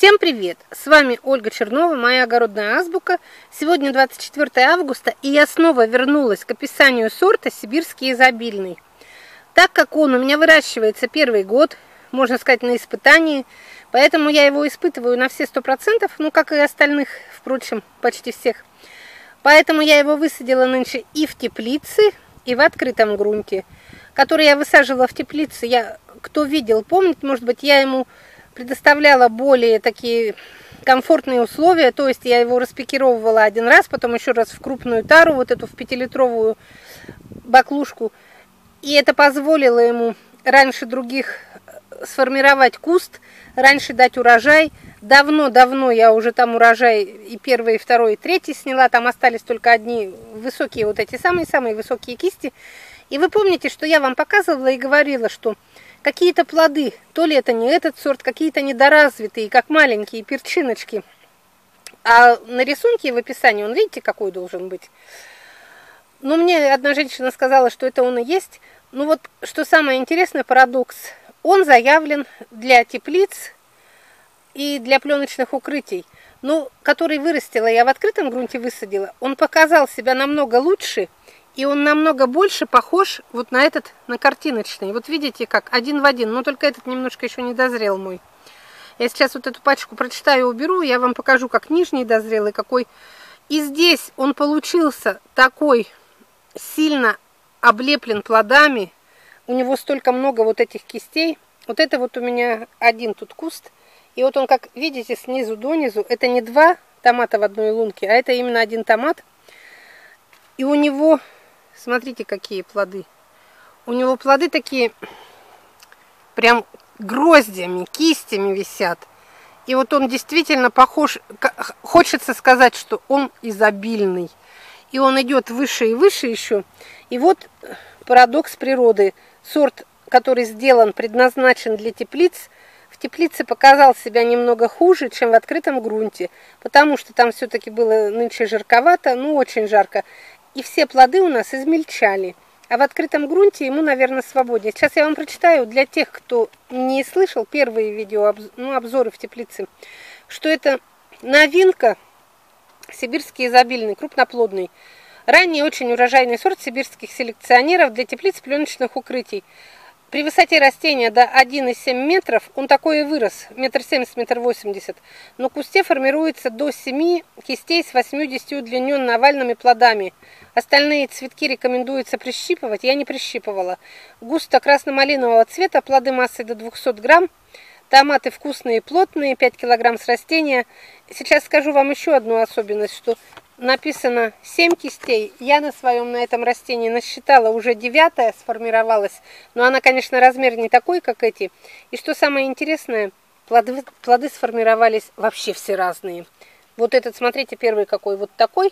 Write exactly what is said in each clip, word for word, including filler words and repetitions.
Всем привет! С вами Ольга Чернова, моя огородная азбука. Сегодня двадцать четвёртое августа, и я снова вернулась к описанию сорта сибирский изобильный. Так как он у меня выращивается первый год, можно сказать, на испытании, поэтому я его испытываю на все сто процентов, ну, как и остальных, впрочем, почти всех. Поэтому я его высадила нынче и в теплице, и в открытом грунте, который я высаживала в теплице. Я, кто видел, помнит, может быть, я ему предоставляла более такие комфортные условия, то есть я его распикировывала один раз, потом еще раз в крупную тару, вот эту в пятилитровую баклушку, и это позволило ему раньше других сформировать куст, раньше дать урожай. Давно-давно я уже там урожай и первый, и второй, и третий сняла, там остались только одни высокие, вот эти самые-самые высокие кисти. И вы помните, что я вам показывала и говорила, что какие-то плоды, то ли это не этот сорт, какие-то недоразвитые, как маленькие перчиночки. А на рисунке в описании, он, видите, какой должен быть? Ну, мне одна женщина сказала, что это он и есть. Ну вот, что самое интересное, парадокс, он заявлен для теплиц и для пленочных укрытий. Ну, который вырастила, я в открытом грунте высадила, он показал себя намного лучше. И он намного больше похож вот на этот, на картиночный. Вот видите, как один в один. Но только этот немножко еще не дозрел мой. Я сейчас вот эту пачку прочитаю и уберу. Я вам покажу, как нижний дозрел и какой. И здесь он получился такой сильно облеплен плодами. У него столько много вот этих кистей. Вот это вот у меня один тут куст. И вот он, как видите, снизу донизу. Это не два томата в одной лунке, а это именно один томат. И у него... Смотрите, какие плоды. У него плоды такие прям гроздями, кистями висят. И вот он действительно похож, хочется сказать, что он изобильный. И он идет выше и выше еще. И вот парадокс природы. Сорт, который сделан, предназначен для теплиц, в теплице показал себя немного хуже, чем в открытом грунте. Потому что там все-таки было нынче жарковато, ну очень жарко. И все плоды у нас измельчали. А в открытом грунте ему, наверное, свободнее. Сейчас я вам прочитаю для тех, кто не слышал первые видео, ну, обзоры в теплице, что это новинка сибирский изобильный, крупноплодный. Ранее очень урожайный сорт сибирских селекционеров для теплиц пленочных укрытий. При высоте растения до одного и семи метров он такой и вырос, метр семьдесят, метр восемьдесят. Но в кусте формируется до семи кистей с восьмью-десятью удлиненными овальными плодами. Остальные цветки рекомендуется прищипывать, я не прищипывала. Густо красно-малинового цвета, плоды массой до двухсот грамм. Томаты вкусные и плотные, пять килограмм с растения. Сейчас скажу вам еще одну особенность, что написано семь кистей. Я на своем, на этом растении насчитала уже девятая сформировалась. Но она, конечно, размер не такой, как эти. И что самое интересное, плоды, плоды сформировались вообще все разные. Вот этот, смотрите, первый какой, вот такой.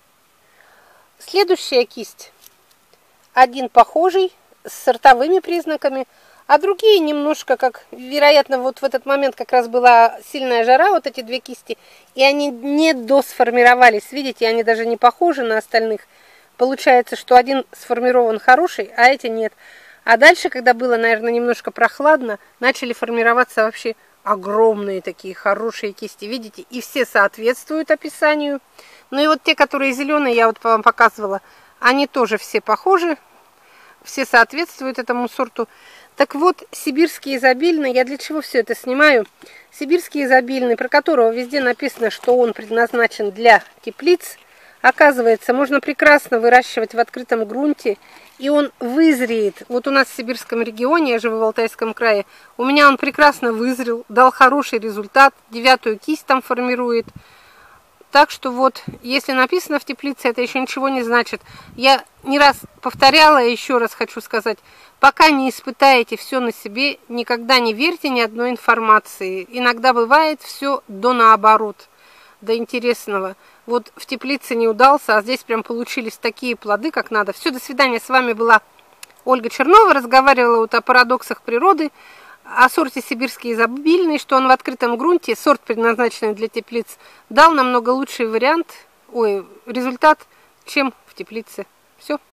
Следующая кисть. Один похожий, с сортовыми признаками. А другие немножко, как, вероятно, вот в этот момент как раз была сильная жара, вот эти две кисти, и они не досформировались. Видите, они даже не похожи на остальных. Получается, что один сформирован хороший, а эти нет. А дальше, когда было, наверное, немножко прохладно, начали формироваться вообще огромные такие хорошие кисти. Видите, и все соответствуют описанию. Ну и вот те, которые зеленые, я вот вам показывала, они тоже все похожи, все соответствуют этому сорту. Так вот, сибирский изобильный, я для чего все это снимаю? Сибирский изобильный, про которого везде написано, что он предназначен для теплиц, оказывается, можно прекрасно выращивать в открытом грунте, и он вызреет. Вот у нас в сибирском регионе, я живу в Алтайском крае, у меня он прекрасно вызрел, дал хороший результат, девятую кисть там формирует. Так что вот, если написано в теплице, это еще ничего не значит. Я не раз повторяла, и еще раз хочу сказать, пока не испытаете все на себе, никогда не верьте ни одной информации. Иногда бывает все до наоборот, до интересного. Вот в теплице не удался, а здесь прям получились такие плоды, как надо. Все, до свидания. С вами была Ольга Чернова, разговаривала вот о парадоксах природы, о сорте сибирский изобильный, что он в открытом грунте, сорт, предназначенный для теплиц, дал намного лучший вариант, ой, результат, чем в теплице. Все.